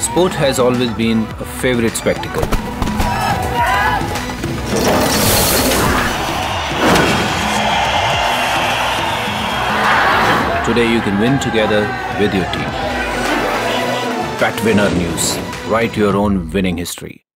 Sport has always been a favorite spectacle. Today you can win together with your team. Betwinner News. Write your own winning history.